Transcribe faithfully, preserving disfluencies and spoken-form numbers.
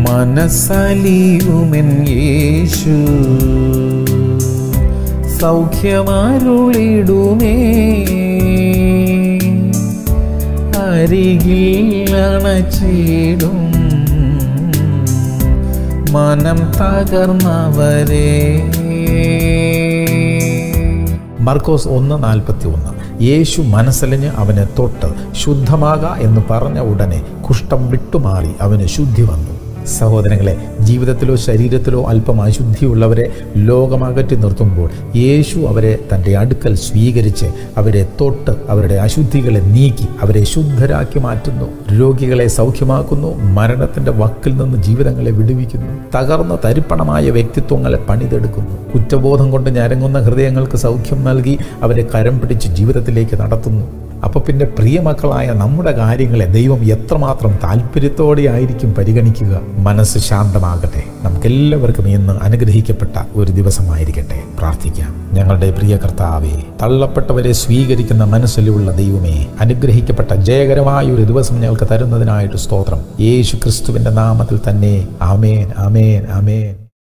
മനസ്സലിയുമെൻ യേശു സൗഖ്യമരുളിടുമേ. അരികിൽ അണച്ചിടും മനം തകർന്നവരെ. മർക്കോസ് ഒന്ന് നാൽപ്പത്തി ഒന്ന്. യേശു മനസ്സലിഞ്ഞ് അവനെ തൊട്ട് ശുദ്ധമാക എന്ന് പറഞ്ഞ ഉടനെ കുഷ്ഠം വിട്ടുമാറി അവന് ശുദ്ധി വന്നു. സഹോദരങ്ങളെ, ജീവിതത്തിലോ ശരീരത്തിലോ അല്പം അശുദ്ധിയുള്ളവരെ ലോകമകറ്റി നിർത്തുമ്പോൾ യേശു അവരെ തൻ്റെ അടുക്കൽ സ്വീകരിച്ച് അവരെ തൊട്ട് അവരുടെ അശുദ്ധികളെ നീക്കി അവരെ ശുദ്ധരാക്കി മാറ്റുന്നു. രോഗികളെ സൗഖ്യമാക്കുന്നു. മരണത്തിൻ്റെ വക്കിൽ നിന്ന് ജീവിതങ്ങളെ വിടുവിക്കുന്നു. തകർന്ന തരിപ്പണമായ വ്യക്തിത്വങ്ങളെ പണിതെടുക്കുന്നു. കുറ്റബോധം കൊണ്ട് ഞരങ്ങുന്ന ഹൃദയങ്ങൾക്ക് സൗഖ്യം നൽകി അവരെ കരം പിടിച്ച് ജീവിതത്തിലേക്ക് നടത്തുന്നു. അപ്പോൾ പിന്നെ പ്രിയമക്കളായ നമ്മുടെ കാര്യങ്ങളെ ദൈവം എത്രമാത്രം താല്പര്യത്തോടെ ആയിരിക്കും പരിഗണിക്കുക. മനസ്സ് ശാന്തമാകട്ടെ. നമുക്കെല്ലാവർക്കും ഇന്ന് അനുഗ്രഹിക്കപ്പെട്ട ഒരു ദിവസമായിരിക്കട്ടെ. പ്രാർത്ഥിക്കാം. ഞങ്ങളുടെ പ്രിയ കർത്താവേ, തള്ളപ്പെട്ടവരെ സ്വീകരിക്കുന്ന മനസ്സിലുള്ള ദൈവമേ, അനുഗ്രഹിക്കപ്പെട്ട ജയകരമായ ഒരു ദിവസം ഞങ്ങൾക്ക് തരുന്നതിനായിട്ട് സ്തോത്രം. യേശു ക്രിസ്തുവിൻ്റെ നാമത്തിൽ തന്നെ. ആമേൻ, ആമേൻ, ആമേൻ.